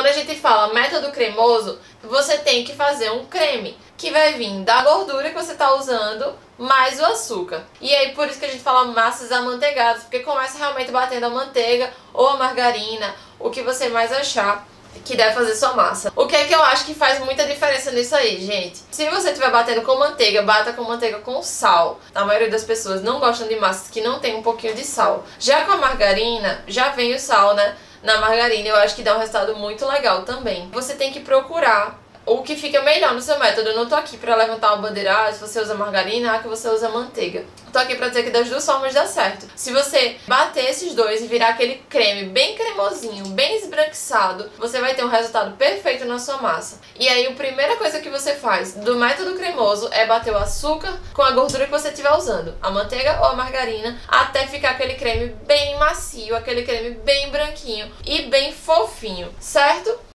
Quando a gente fala método cremoso, você tem que fazer um creme, que vai vir da gordura que você está usando, mais o açúcar. E aí por isso que a gente fala massas amanteigadas, porque começa realmente batendo a manteiga ou a margarina, o que você mais achar que deve fazer sua massa. O que é que eu acho que faz muita diferença nisso aí, gente? Se você estiver batendo com manteiga, bata com manteiga com sal. A maioria das pessoas não gostam de massas que não tem um pouquinho de sal. Já com a margarina, já vem o sal, né? Na margarina, eu acho que dá um resultado muito legal também. Você tem que procurar o que fica melhor no seu método. Eu não tô aqui pra levantar uma bandeira, se você usa margarina, que você usa manteiga. Tô aqui pra dizer que das duas formas dá certo. Se você bater esses dois e virar aquele creme bem cremosinho, bem esbranquiçado, você vai ter um resultado perfeito na sua massa. E aí a primeira coisa que você faz do método cremoso é bater o açúcar com a gordura que você estiver usando, a manteiga ou a margarina, até ficar aquele creme bem macio, aquele creme bem branquinho e bem fofinho, certo?